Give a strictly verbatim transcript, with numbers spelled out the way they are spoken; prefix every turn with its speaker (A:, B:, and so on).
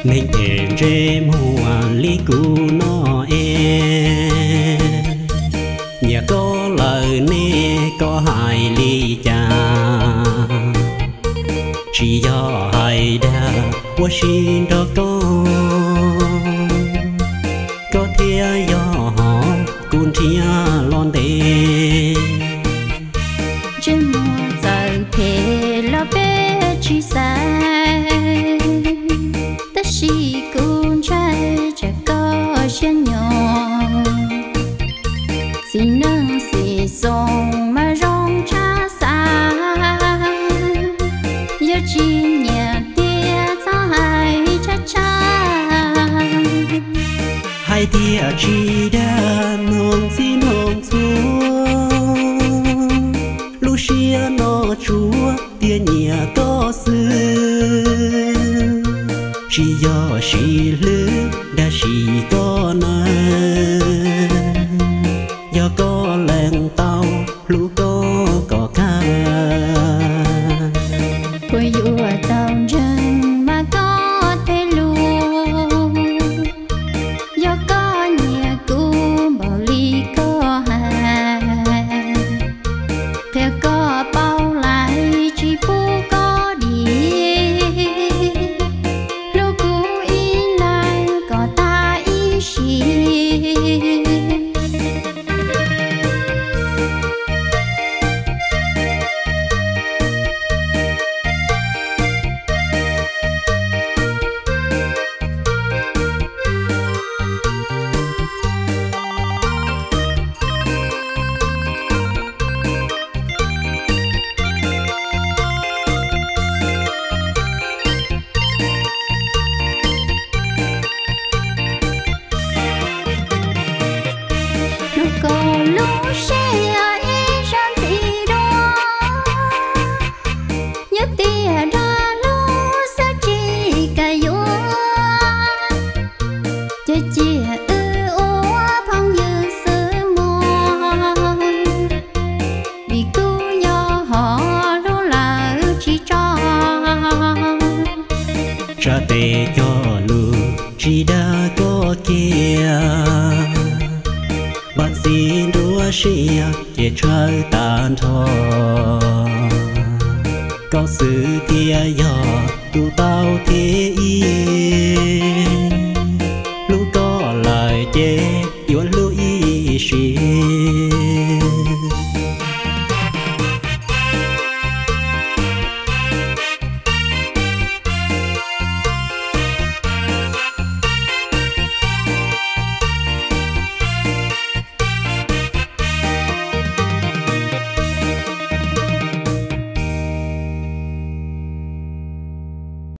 A: nên em rê mùa lý cũ nó e nhà có lời nè có hai ly trà chỉ do hai đa quá xin đó con có thia do họ cũng thia lon tê
B: trên mùa giờ thế lo bé chỉ sai ta chỉ cũng trai chả có chân nhỏ xin nâng xì sông mà rong cha xa giờ chỉ nhà tia ta hai cha cha
A: hai tia chỉ đã nong xin nong xuống Lucia nó chúa tia nhà có xưa chỉ do chỉ lứa đã chỉ có nơi do có làng tàu lũ có có ca
B: quay dụ tàu chân mà có thể luôn do có nhà cũ bảo ly có hà theo có bao lại chỉ bu có đi lúc cũ in lại có ta ý gì có lúc sẽ ý rằng gì đó nhất tia ra lúc sẽ chỉ cả yếu cho chia ư ô phong như sứ mòn vì cứu do họ đó là chỉ cho
A: ra tê cho lu chỉ đã có kia bạn xin đua xia để chơi tàn thọ có sự kia do tu tao thế yên lúc có lời chê yêu lưu ý xì